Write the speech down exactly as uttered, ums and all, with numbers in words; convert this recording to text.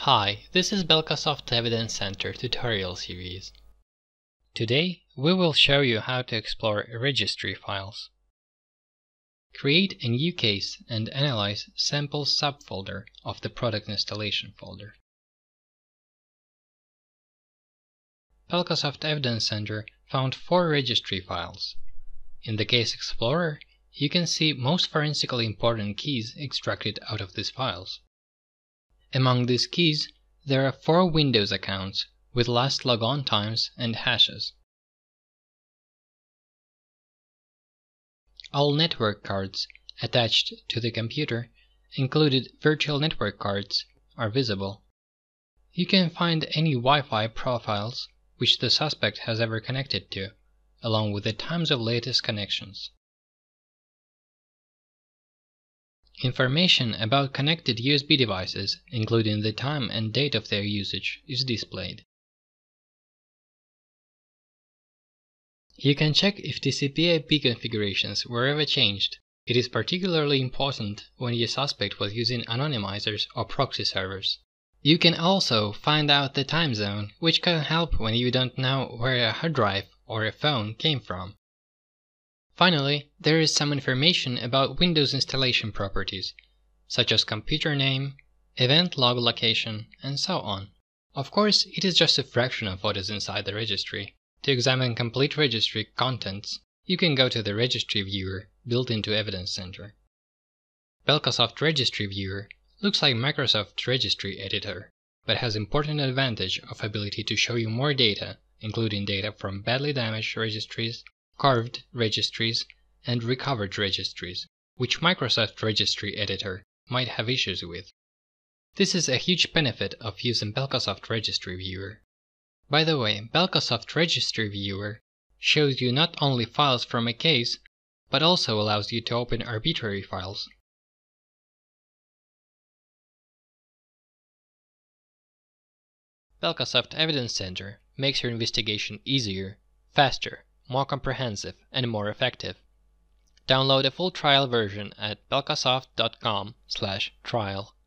Hi, this is Belkasoft Evidence Center tutorial series. Today, we will show you how to explore registry files. Create a new case and analyze sample subfolder of the product installation folder. Belkasoft Evidence Center found four registry files. In the Case Explorer, you can see most forensically important keys extracted out of these files. Among these keys, there are four Windows accounts with last logon times and hashes. All network cards attached to the computer, included virtual network cards, are visible. You can find any Wi-Fi profiles which the suspect has ever connected to, along with the times of latest connections. Information about connected U S B devices, including the time and date of their usage, is displayed. You can check if T C P I P configurations were ever changed. It is particularly important when your suspect was using anonymizers or proxy servers. You can also find out the time zone, which can help when you don't know where a hard drive or a phone came from. Finally, there is some information about Windows installation properties, such as computer name, event log location, and so on. Of course, it is just a fraction of what is inside the registry. To examine complete registry contents, you can go to the Registry Viewer built into Evidence Center. Belkasoft Registry Viewer looks like Microsoft Registry Editor, but has important advantage of ability to show you more data, including data from badly damaged registries, carved registries, and recovered registries, which Microsoft Registry Editor might have issues with. This is a huge benefit of using Belkasoft Registry Viewer. By the way, Belkasoft Registry Viewer shows you not only files from a case, but also allows you to open arbitrary files. Belkasoft Evidence Center makes your investigation easier, faster, more comprehensive, and more effective. Download a full trial version at belkasoft dot com slash trial.